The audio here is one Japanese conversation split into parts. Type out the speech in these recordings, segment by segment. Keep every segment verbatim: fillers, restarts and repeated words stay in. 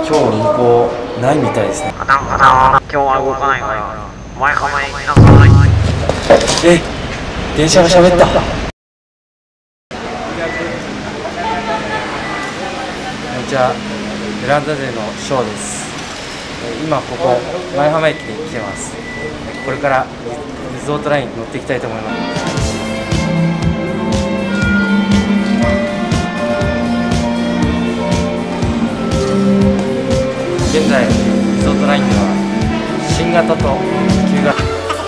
今日運行ないみたいですね。 今日は動かないから前浜へ行きなさい。 え、電車が喋った。こんにちは、ベランダでのショーです。今ここ前浜駅に来てます。これからリゾートラインに乗っていきたいと思います。現在リゾートラインでは新型と旧型、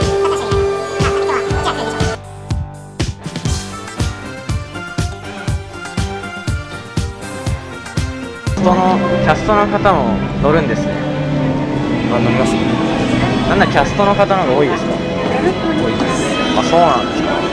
そのキャストの方も乗るんですね。 あ、乗りますね。 なんだキャストの方の方が多いですか？ 多いです。 あ、そうなんですか。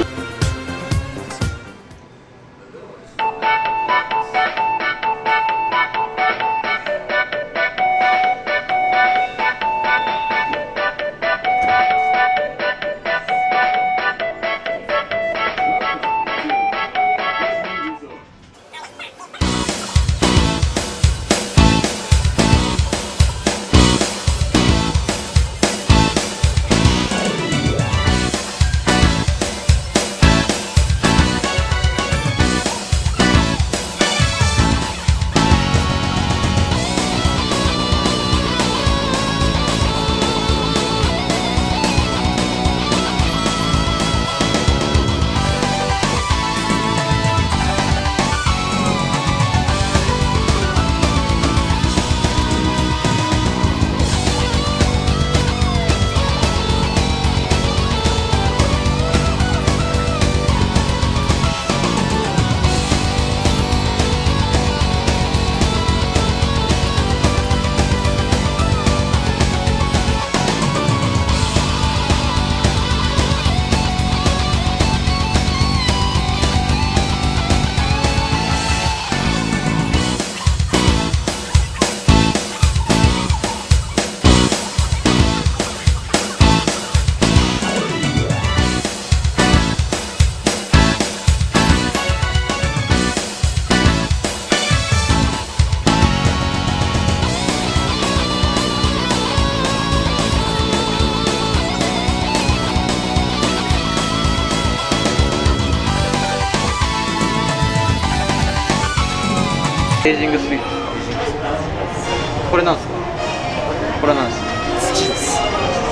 エイジングスイーツ。これなんですか？これなんですか？ 土です。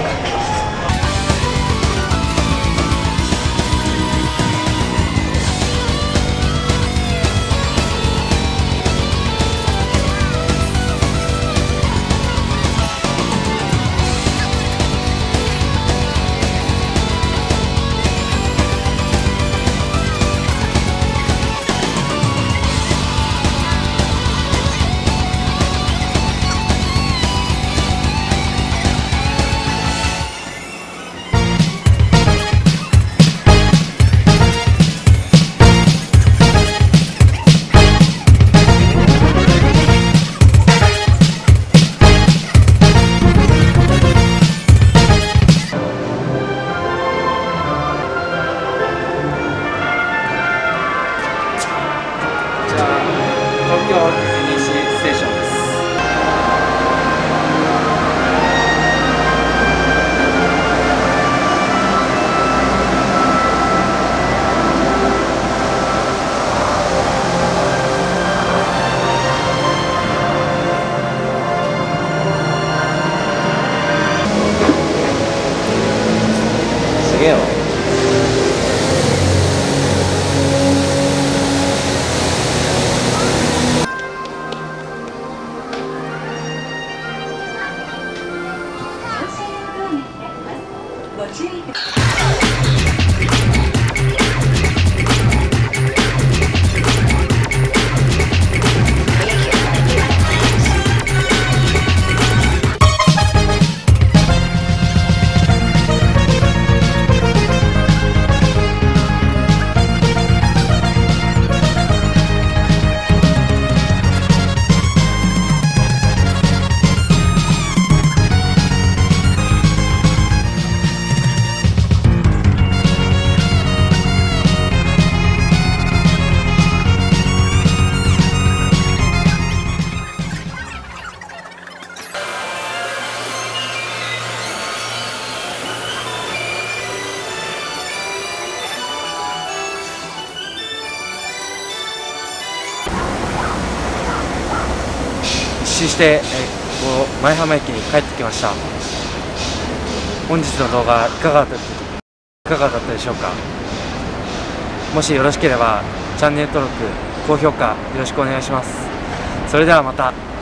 東京ディズニーシーステーションです。 すげえわ。 周して、えー、ここ舞浜駅に帰ってきました。本日の動画いかがだったいかがだったでしょうか。もしよろしければチャンネル登録、高評価よろしくお願いします。それではまた。